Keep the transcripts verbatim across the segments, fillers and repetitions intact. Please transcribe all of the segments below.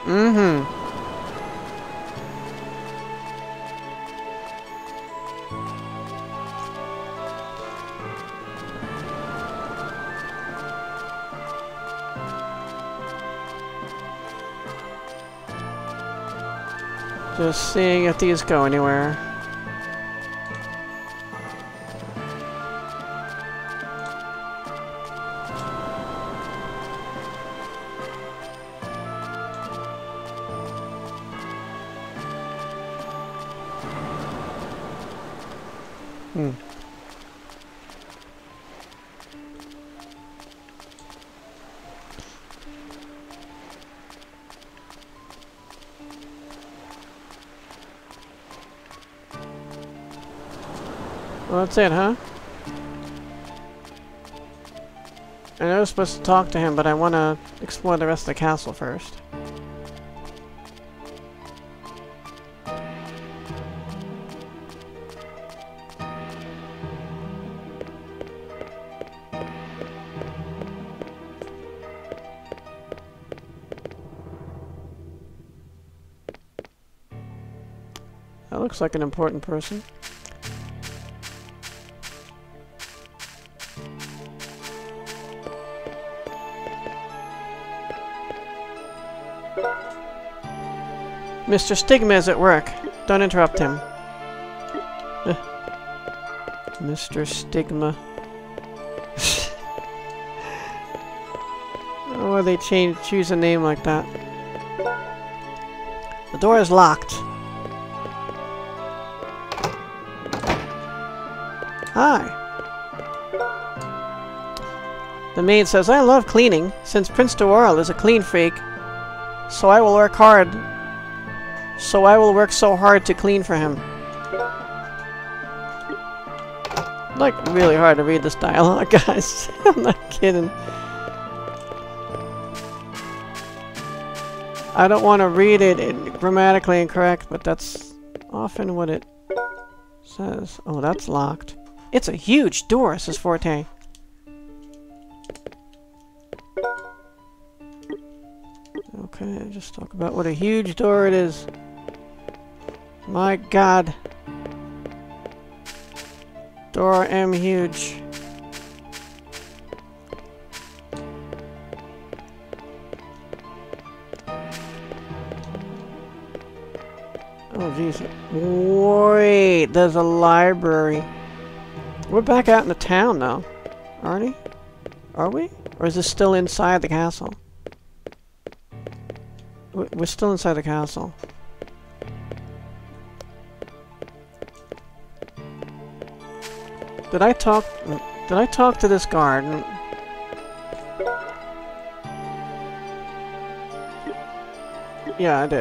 Mm-hmm. Just seeing if these go anywhere. Hmm. Well, that's it, huh? I know I was supposed to talk to him, but I want to explore the rest of the castle first. That looks like an important person. Mister Stigma is at work. Don't interrupt him. Uh, Mister Stigma. Oh, they change, choose a name like that. The door is locked. Hi. The maid says, I love cleaning, since Prince Doral is a clean freak. So I will work hard. So I will work so hard to clean for him. Like, really hard to read this dialogue, guys. I'm not kidding. I don't want to read it, it grammatically incorrect, but that's often what it says. Oh, that's locked. It's a huge door, says Forte. Okay, just talk about what a huge door it is. My god. Door am huge. Oh jeez. Wait, there's a library. We're back out in the town now, aren't we? Are we? Or is this still inside the castle? We're still inside the castle. Did I talk... Did I talk to this guard? Yeah, I did.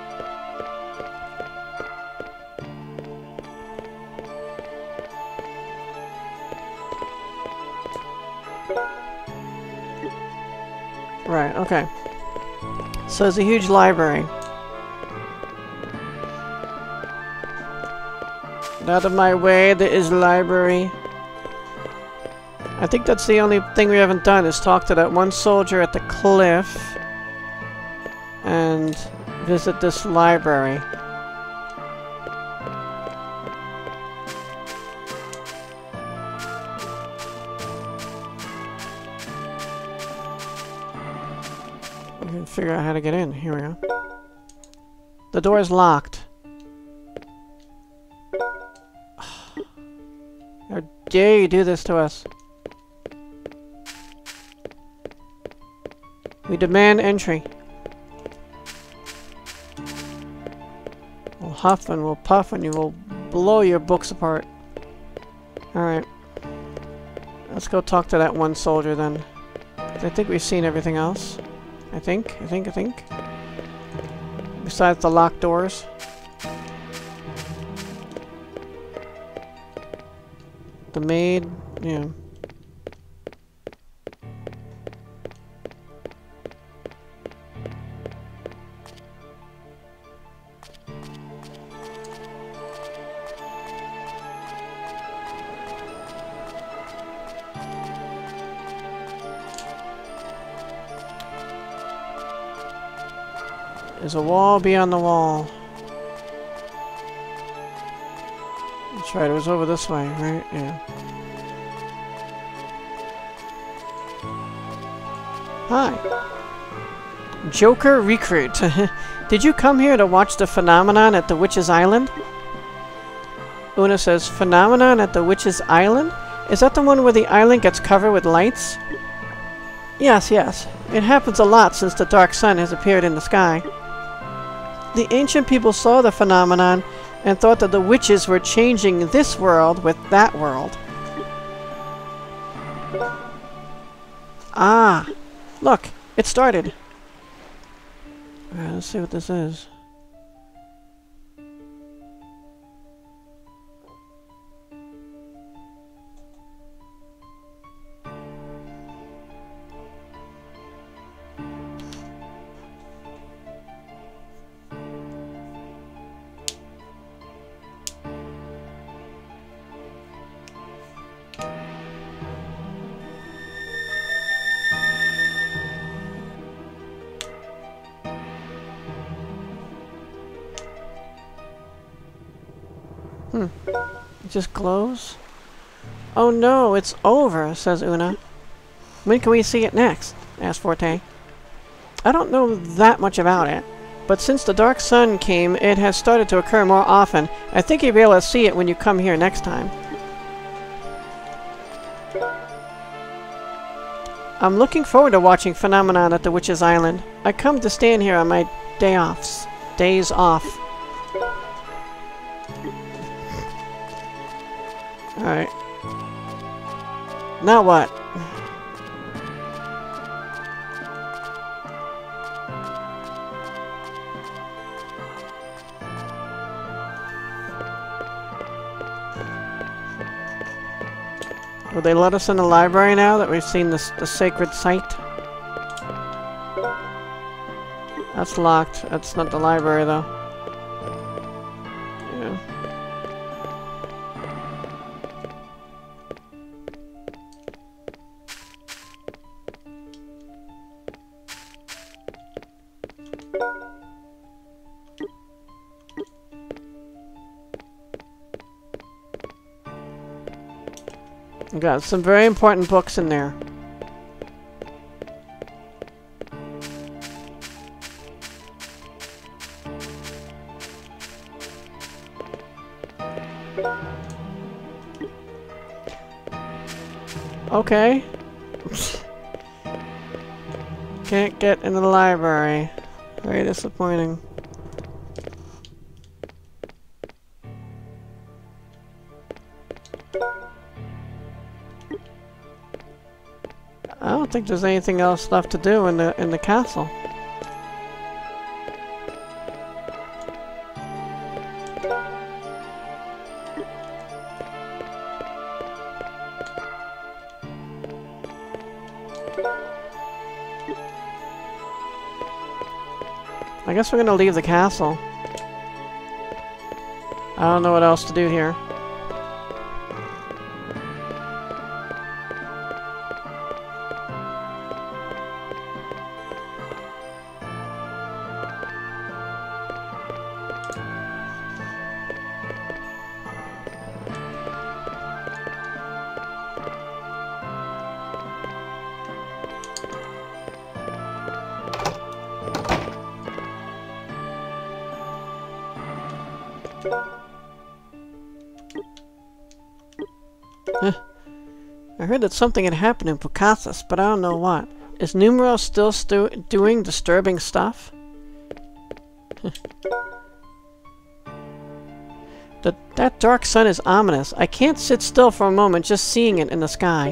Right, okay. So it's a huge library. Out of my way, there is library. I think that's the only thing we haven't done, is talk to that one soldier at the cliff and visit this library. We can figure out how to get in. Here we go. The door is locked. How dare you do this to us? We demand entry. We'll huff and we'll puff and you will blow your books apart. Alright. Let's go talk to that one soldier then. I think we've seen everything else. I think, I think, I think. Besides the locked doors. The maid, yeah. There's a wall beyond the wall. That's right, it was over this way, right? Yeah. Hi. Joker Recruit. Did you come here to watch the phenomenon at the Witch's Island? Una says, phenomenon at the Witch's Island? Is that the one where the island gets covered with lights? Yes, yes. It happens a lot since the dark sun has appeared in the sky. The ancient people saw the phenomenon and thought that the witches were changing this world with that world. Ah! Look! It started! Alright, let's see what this is. Hmm. It just glows? Oh no, it's over, says Una. When can we see it next? Asks Forte. I don't know that much about it, but since the dark sun came, it has started to occur more often. I think you'll be able to see it when you come here next time. I'm looking forward to watching Phenomenon at the Witch's Island. I come to stand here on my day offs. Days off. Alright. Now what? Will they let us in the library now that we've seen this, the sacred site? That's locked. That's not the library though. Yeah. Got some very important books in there. Okay. Can't get into the library. Very disappointing. I don't think there's anything else left to do in the in the castle. I guess we're gonna leave the castle. I don't know what else to do here. I heard that something had happened in Pocasas, but I don't know what. Is Numero still stu doing disturbing stuff? the, that dark sun is ominous. I can't sit still for a moment just seeing it in the sky.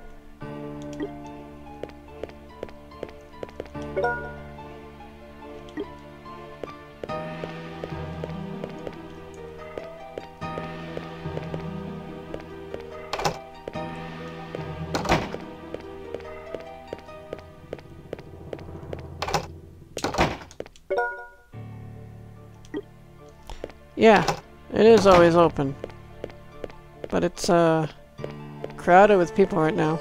Yeah, it is always open. But it's, uh, crowded with people right now.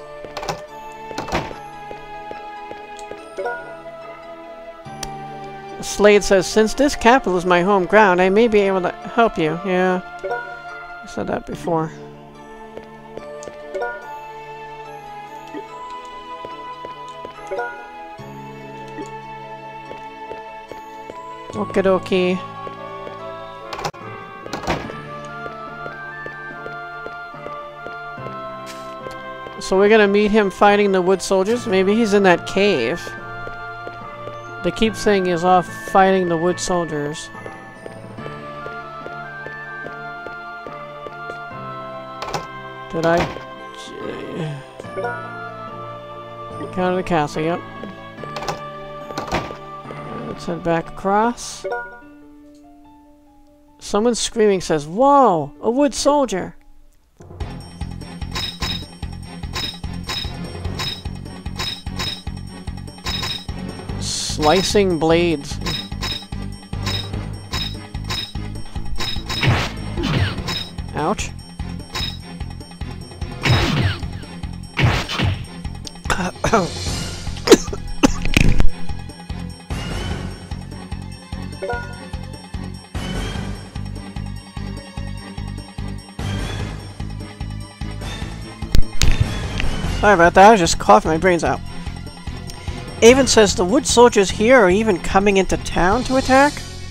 Slade says, since this capital is my home ground, I may be able to help you. Yeah. I said that before. Okie dokie. So we're gonna meet him fighting the wood soldiers? Maybe he's in that cave. They keep saying he's off fighting the wood soldiers. Did I... Counter the castle, yep. Let's head back across. Someone screaming says, whoa! A wood soldier! Slicing blades. Ouch. Sorry about that, I was just coughing my brains out. Avon says the wood soldiers here are even coming into town to attack?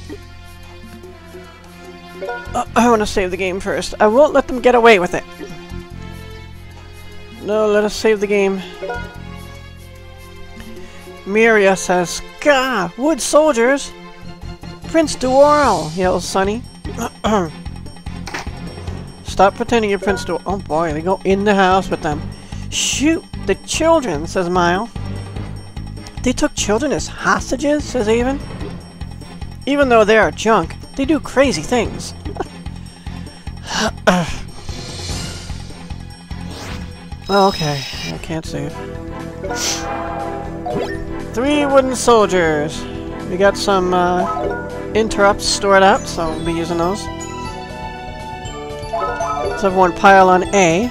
Uh, I want to save the game first. I won't let them get away with it. No, let us save the game. Miria says, Gah! Wood soldiers! Prince Duorl! Yells Sunny. Stop pretending you're Prince Duorl. Oh boy, they go in the house with them. Shoot! The children! Says Mile. They took children as hostages, says Avon. Even though they are junk, they do crazy things. Okay, I can't save. Three wooden soldiers. We got some uh, interrupts stored up, so we'll be using those. Let's everyone pile on A.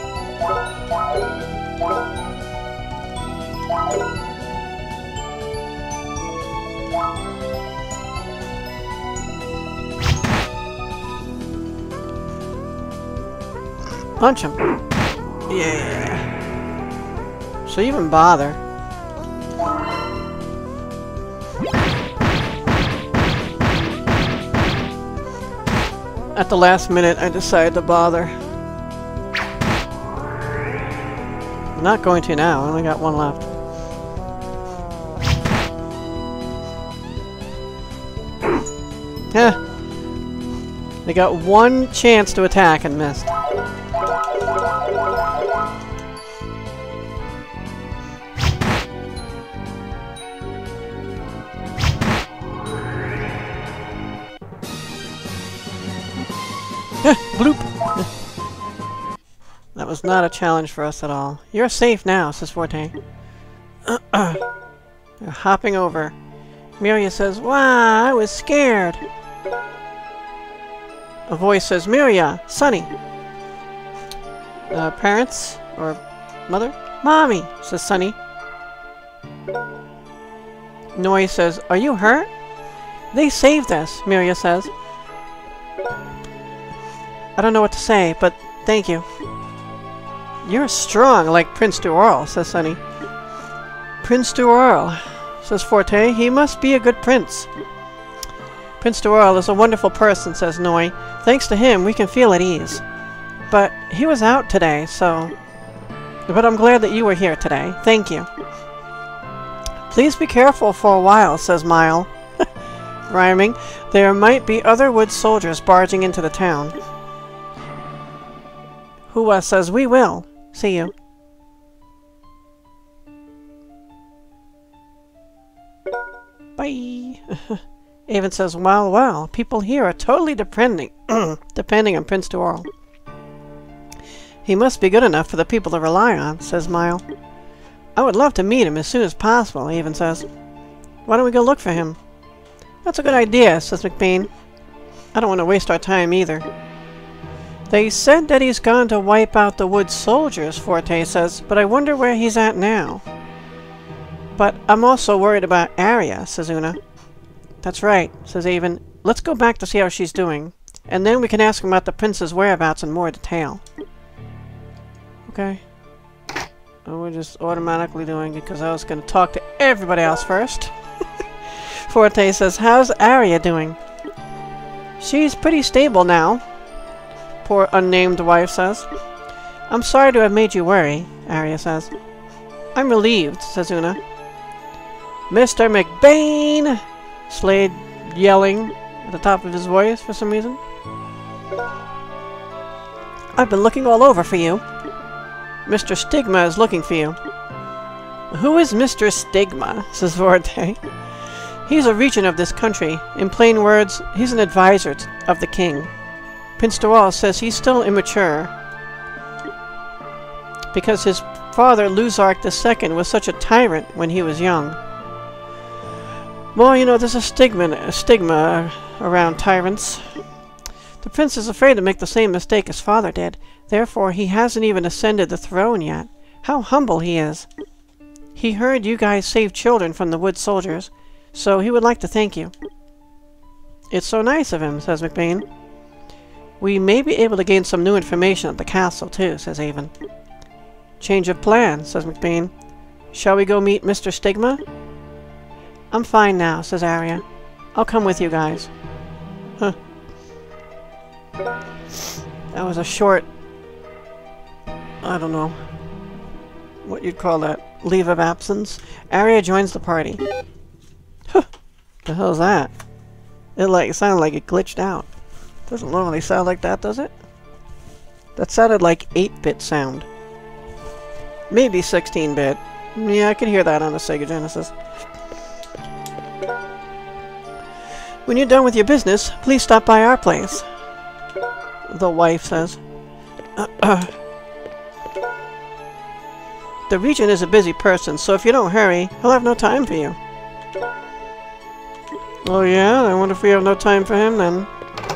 Punch him. Yeah. So even bother. At the last minute, I decided to bother. I'm not going to now. I only got one left. Heh. They got one chance to attack and missed. Bloop! That was not a challenge for us at all. You're safe now, says Forte. They're hopping over. Miria says, wow, I was scared. A voice says, Miria, Sonny. Uh, parents? Or mother? Mommy, says Sonny. Noi says, are you hurt? They saved us, Miria says. I don't know what to say, but thank you. You're strong, like Prince Duorl, says Sonny. Prince Duorl, says Forte. He must be a good prince. Prince Duorl is a wonderful person, says Noi. Thanks to him, we can feel at ease. But he was out today, so... But I'm glad that you were here today. Thank you. Please be careful for a while, says Mile. Rhyming. There might be other wood soldiers barging into the town. Hua says, we will. See you. Bye. Avon says, well, well, people here are totally depending, depending on Prince Duorl. He must be good enough for the people to rely on, says Mile. I would love to meet him as soon as possible, Avon says. Why don't we go look for him? That's a good idea, says McBain. I don't want to waste our time either. They said that he's gone to wipe out the wood soldiers, Forte says, but I wonder where he's at now. But I'm also worried about Arya, says Una. That's right, says Avon. Let's go back to see how she's doing. And then we can ask him about the prince's whereabouts in more detail. Okay. Oh, we're just automatically doing it because I was going to talk to everybody else first. Forte says, how's Arya doing? She's pretty stable now, poor unnamed wife says. I'm sorry to have made you worry, Arya says. I'm relieved, says Una. Mister McBain! Slade yelling at the top of his voice for some reason. I've been looking all over for you. Mister Stigma is looking for you. Who is Mister Stigma? Says Forte. He's a regent of this country. In plain words, he's an advisor of the king. Prince Dual says he's still immature because his father, Luzark the Second, was such a tyrant when he was young. Well, you know, there's a stigma, a stigma around tyrants. The prince is afraid to make the same mistake his father did. Therefore, he hasn't even ascended the throne yet. How humble he is. He heard you guys saved children from the wood soldiers, so he would like to thank you. It's so nice of him, says McBain. We may be able to gain some new information at the castle, too, says Avon. Change of plan, says McBain. Shall we go meet Mister Stigma? I'm fine now, says Arya. I'll come with you guys. Huh. That was a short... I don't know what you'd call that. Leave of absence. Arya joins the party. Huh. The hell's that? It like it sounded like it glitched out. Doesn't normally sound like that, does it? That sounded like eight bit sound. Maybe sixteen bit. Yeah, I could hear that on the Sega Genesis. When you're done with your business, please stop by our place. The wife says. Uh, uh. The regent is a busy person, so if you don't hurry, he'll have no time for you. Oh yeah? I wonder if we have no time for him then.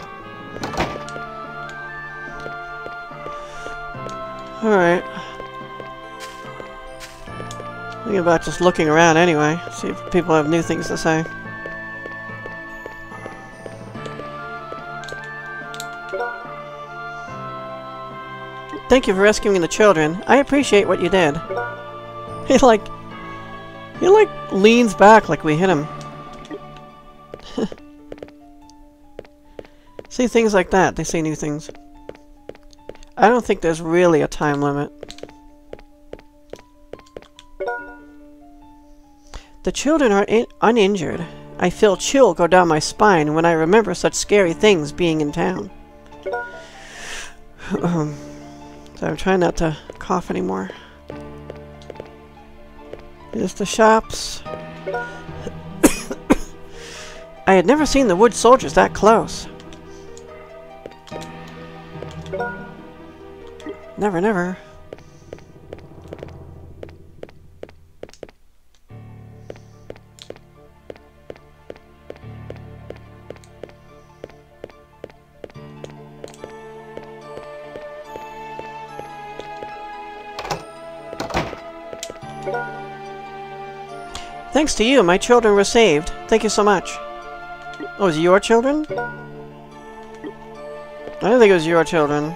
Alright. Thinking about just looking around anyway. See if people have new things to say. Thank you for rescuing the children. I appreciate what you did. He like... He like leans back like we hit him. See things like that. They say new things. I don't think there's really a time limit. The children are in uninjured. I feel chill go down my spine when I remember such scary things being in town. um, so I'm trying not to cough anymore. Here's the shops. I had never seen the wood soldiers that close. Never, never. Thanks to you, my children were saved. Thank you so much. Oh, is it your children? I don't think it was your children.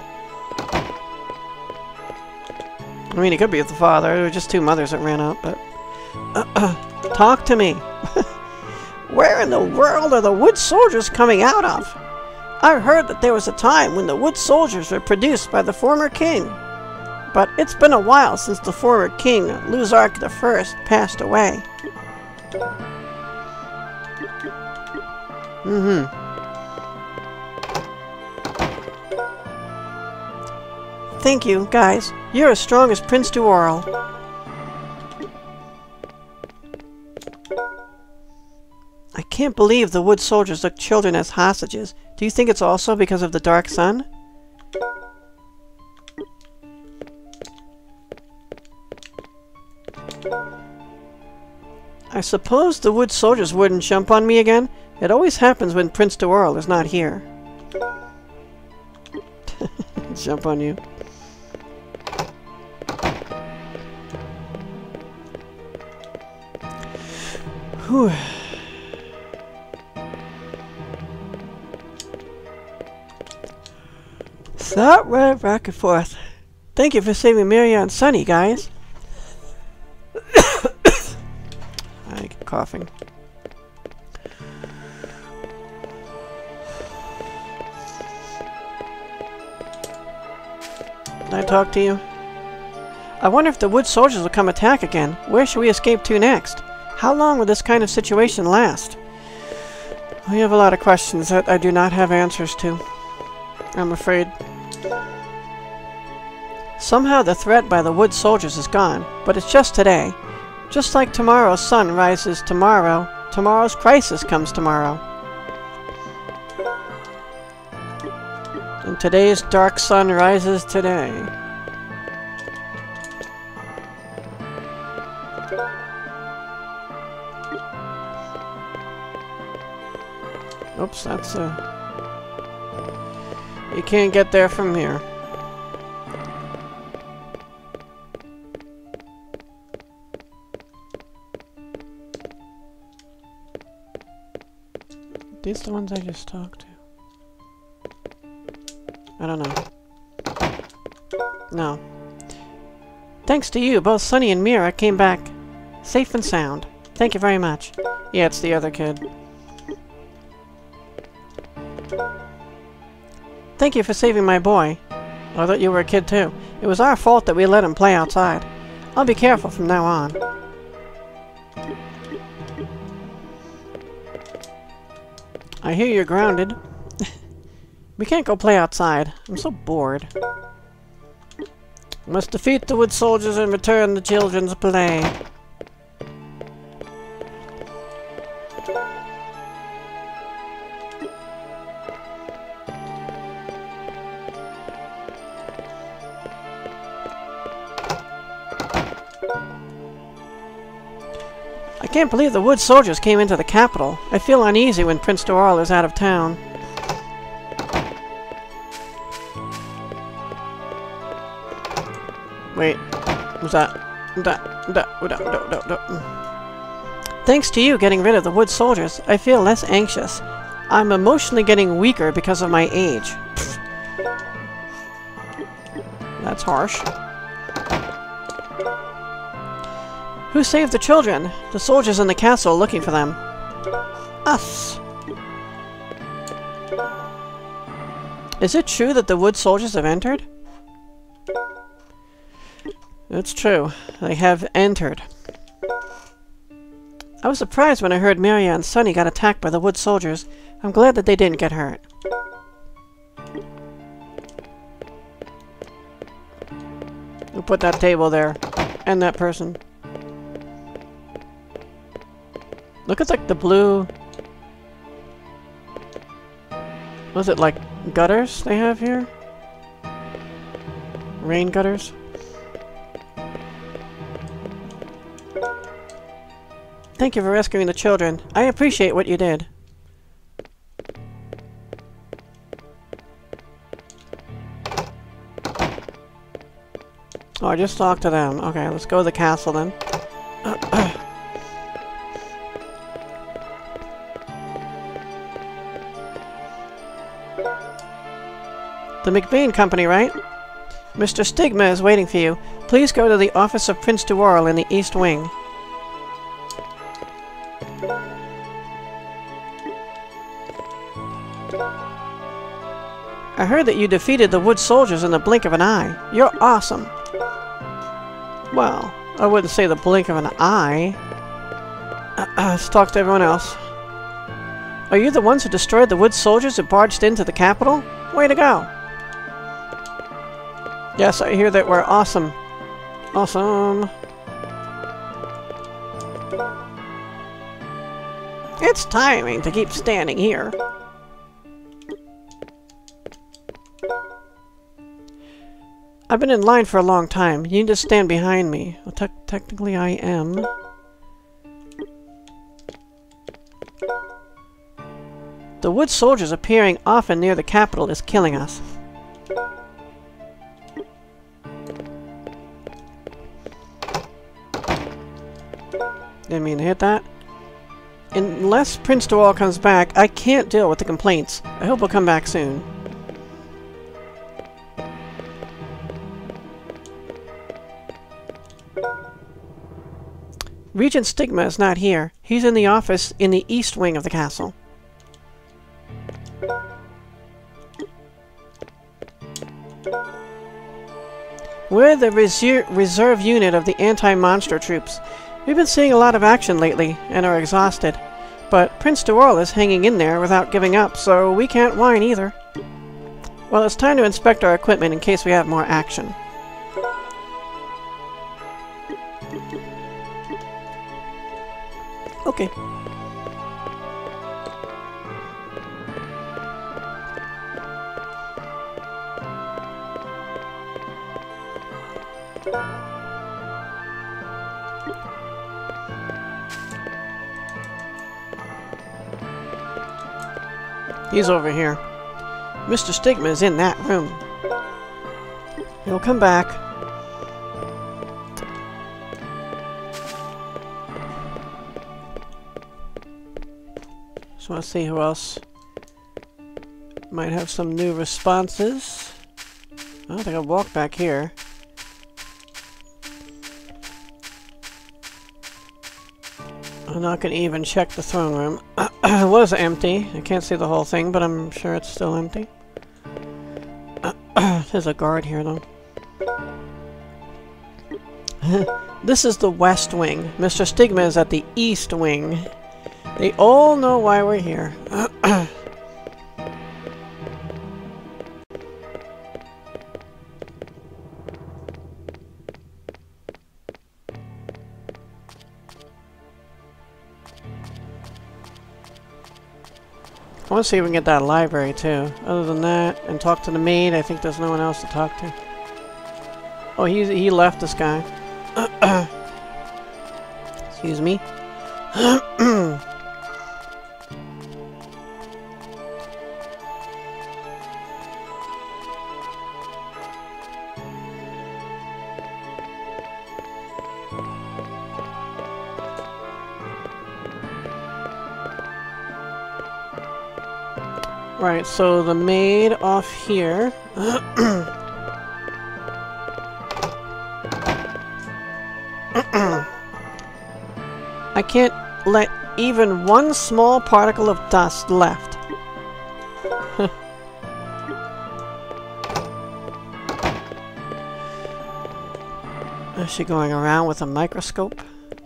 I mean, it could be with the father. There were just two mothers that ran out, but... Uh, uh, talk to me. Where in the world are the wood soldiers coming out of? I heard that there was a time when the wood soldiers were produced by the former king. But it's been a while since the former king, Luzark the First, passed away. Mm-hmm. Thank you, guys. You're as strong as Prince Duoral. I can't believe the wood soldiers took children as hostages. Do you think it's also because of the dark sun? I suppose the wood soldiers wouldn't jump on me again. It always happens when Prince Duoral is not here. Jump on you. Whew. Stop running back and forth. Thank you for saving Maria and Sunny, guys. I keep coughing. Can I talk to you? I wonder if the wood soldiers will come attack again. Where should we escape to next? How long will this kind of situation last? We have a lot of questions that I do not have answers to, I'm afraid. Somehow the threat by the wood soldiers is gone, but it's just today. Just like tomorrow's sun rises tomorrow, tomorrow's crisis comes tomorrow. And today's dark sun rises today. Oops, that's a... You can't get there from here. These the ones I just talked to? I don't know. No. Thanks to you, both Sunny and Mira came back safe and sound. Thank you very much. Yeah, it's the other kid. Thank you for saving my boy. I thought you were a kid too. It was our fault that we let him play outside. I'll be careful from now on. I hear you're grounded. We can't go play outside. I'm so bored. Must defeat the wood soldiers and return the children to play. I can't believe the wood soldiers came into the capital. I feel uneasy when Prince Doral is out of town. Wait, what's that? Da, da, da, da, da, da. Thanks to you getting rid of the wood soldiers, I feel less anxious. I'm emotionally getting weaker because of my age. Pfft. That's harsh. Who saved the children? The soldiers in the castle looking for them. Us. Is it true that the wood soldiers have entered? It's true. They have entered. I was surprised when I heard Maria and Sunny got attacked by the wood soldiers. I'm glad that they didn't get hurt. We'll put that table there. And that person. Look at like the blue... Was it like gutters they have here? Rain gutters? Thank you for rescuing the children. I appreciate what you did. Oh, I just talked to them. Okay, let's go to the castle then. The McBain Company, right? Mister Stigma is waiting for you. Please go to the office of Prince Doral in the East Wing. I heard that you defeated the wood soldiers in the blink of an eye. You're awesome. Well, I wouldn't say the blink of an eye. Uh, uh, let's talk to everyone else. Are you the ones who destroyed the wood soldiers who barged into the capital? Way to go! Yes, I hear that we're awesome. Awesome. It's tiring to keep standing here. I've been in line for a long time. You need to stand behind me. Well, te technically I am. The wood soldiers appearing often near the capital is killing us. Didn't mean to hit that. Unless Prince Doral comes back, I can't deal with the complaints. I hope he'll come back soon. Regent Stigma is not here. He's in the office in the east wing of the castle. We're the reser reserve unit of the anti-monster troops. We've been seeing a lot of action lately, and are exhausted. But Prince Dural is hanging in there without giving up, so we can't whine either. Well, it's time to inspect our equipment in case we have more action. Okay. He's over here. Mister Stigma is in that room. He'll come back. Just want to see who else might have some new responses. I don't think I'll walk back here. I'm not going to even check the throne room. It was empty. I can't see the whole thing, but I'm sure it's still empty. There's a guard here, though. This is the west wing. Mister Stigma is at the east wing. They all know why we're here. I want to see if we can get that library too. Other than that, and talk to the maid, I think there's no one else to talk to. Oh, he he left, this guy. Excuse me. Right, so the maid off here. I can't let even one small particle of dust left. Is she going around with a microscope?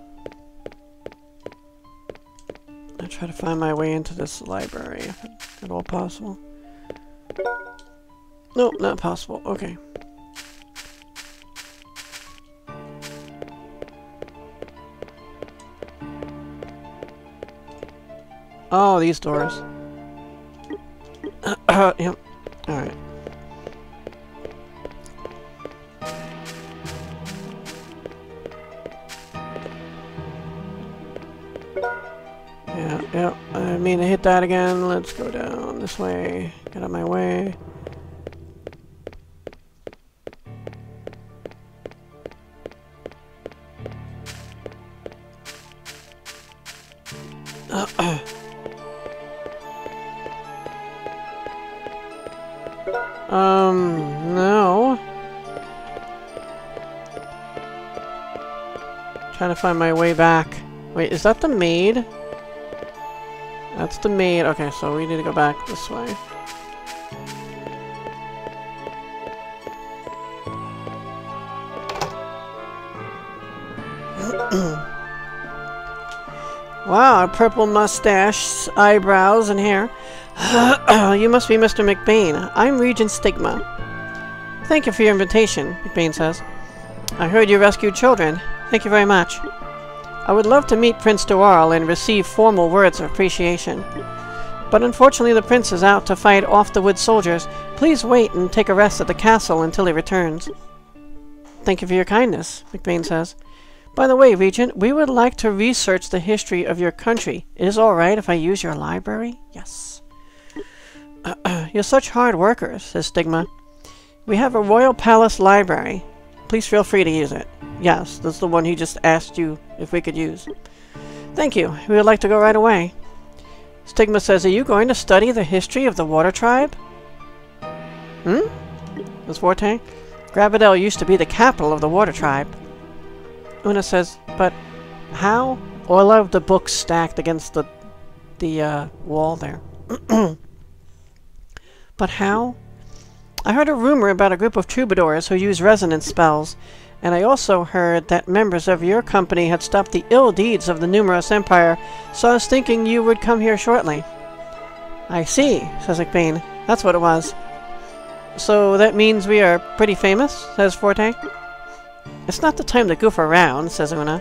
I try to find my way into this library, if at all possible. Nope, not possible. Okay. Oh, these doors. Uh, yep. Alright. Yeah, yeah. I mean to hit that again. Let's go down this way. Get out of my way. Uh, uh. Um, no. Trying to find my way back. Wait, is that the maid? That's the maid. Okay, so we need to go back this way. Wow, a purple mustache, eyebrows, and hair. You must be Mister McBain. I'm Regent Stigma. Thank you for your invitation, McBain says. I heard you rescued children. Thank you very much. I would love to meet Prince Dural and receive formal words of appreciation. But unfortunately the prince is out to fight off the wood soldiers. Please wait and take a rest at the castle until he returns. Thank you for your kindness, McBain says. By the way, Regent, we would like to research the history of your country. It is all right if I use your library? Yes. You're such hard workers, says Stigma. We have a royal palace library. Please feel free to use it. Yes, that's the one he just asked you if we could use. Thank you. We would like to go right away. Stigma says, are you going to study the history of the water tribe? Hmm? Miss Forte? Gravidel used to be the capital of the water tribe. Una says, but How? Oh, I love the books stacked against the, the uh, wall there. But how? I heard a rumor about a group of troubadours who use resonance spells, and I also heard that members of your company had stopped the ill deeds of the numerous empire, so I was thinking you would come here shortly. I see, says McBain. That's what it was. So that means we are pretty famous, says Forte. It's not the time to goof around, says Una.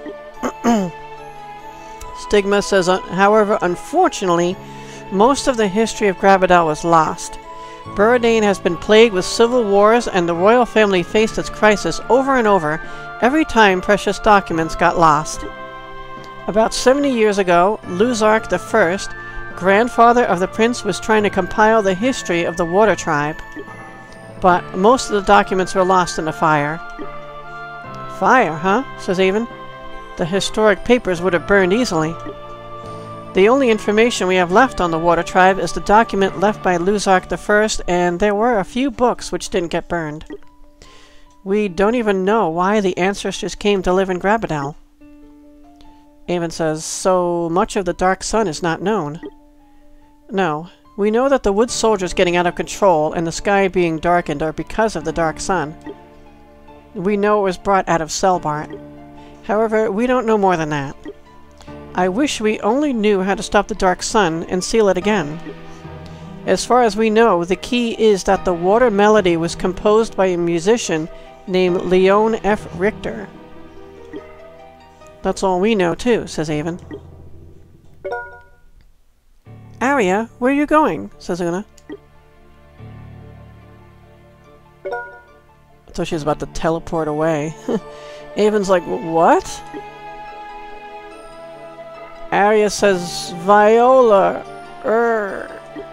Stigma says, uh, however, unfortunately, most of the history of Gravidal was lost. Burdane has been plagued with civil wars, and the royal family faced its crisis over and over every time precious documents got lost. About seventy years ago, Luzark the First, grandfather of the prince, was trying to compile the history of the Water Tribe. But most of the documents were lost in a fire. Fire, huh? Says Avon. The historic papers would have burned easily. The only information we have left on the Water Tribe is the document left by Luzark the First, and there were a few books which didn't get burned. We don't even know why the ancestors came to live in Grabadal. Avon says, so much of the Dark Sun is not known. No, we know that the wood soldiers getting out of control and the sky being darkened are because of the Dark Sun. We know it was brought out of Selbart. However, we don't know more than that. I wish we only knew how to stop the Dark Sun and seal it again. As far as we know, the key is that the water melody was composed by a musician named Leon F. Richter. That's all we know, too, says Avon. Arya, where are you going? Says Una. I thought she was about to teleport away. Avon's like, what? Arya says, Viola. Er.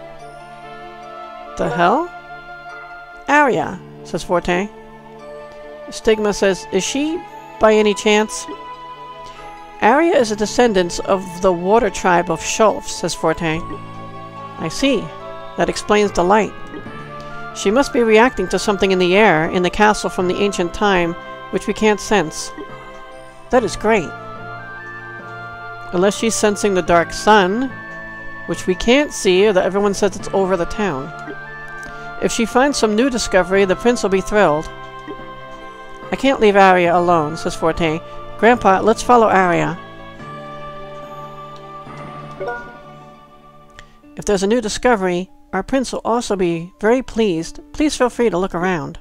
The hell? Arya, says Forte. Stigma says, is she, by any chance? Arya is a descendant of the water tribe of Schulf, says Forte. I see. That explains the light. She must be reacting to something in the air in the castle from the ancient time, which we can't sense. That is great. Unless she's sensing the Dark Sun, which we can't see, or that everyone says it's over the town. If she finds some new discovery, the prince will be thrilled. I can't leave Arya alone, says Forte. Grandpa, let's follow Arya. If there's a new discovery, our prince will also be very pleased. Please feel free to look around.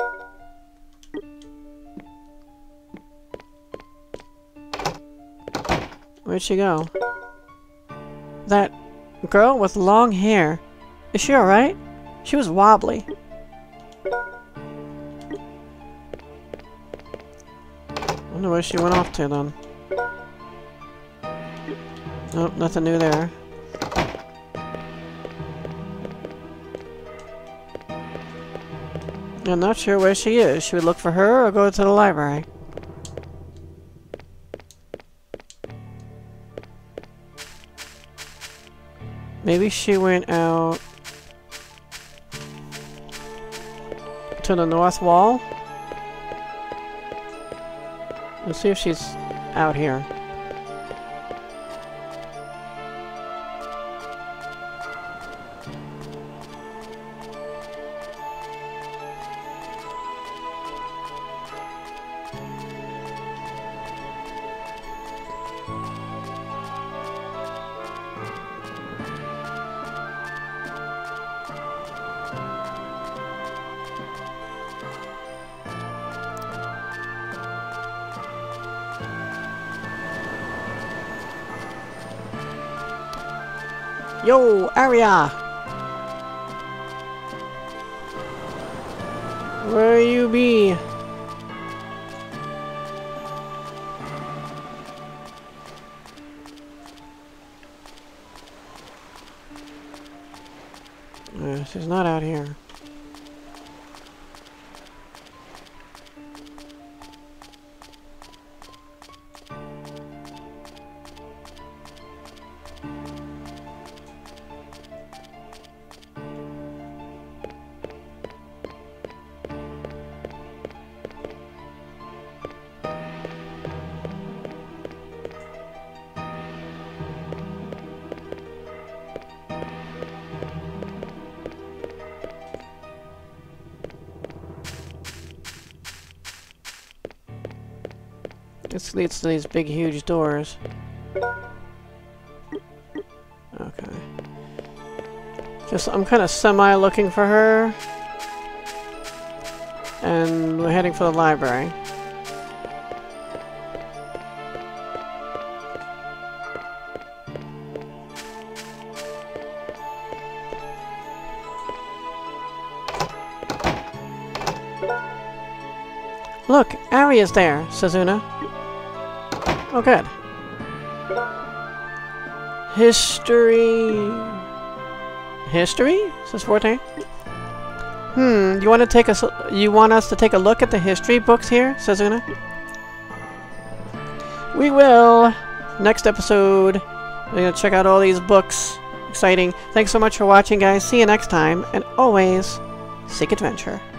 Where'd she go? That girl with long hair. Is she alright? She was wobbly. I wonder where she went off to then. Nope, nothing new there. I'm not sure where she is. Should we look for her or go to the library? Maybe she went out to the north wall. Let's see if she's out here. Yo, Arya! Where you be? Uh, she's not out here. This leads to these big, huge doors. Okay. Just, I'm kind of semi-looking for her. And we're heading for the library. Look, Ari is there, Suzuna. Oh, good. History... History? Says Forte. Hmm, you want to take us? You want us to take a look at the history books here, Suzuna? We will. Next episode, we're gonna check out all these books. Exciting. Thanks so much for watching, guys. See you next time, and always seek adventure.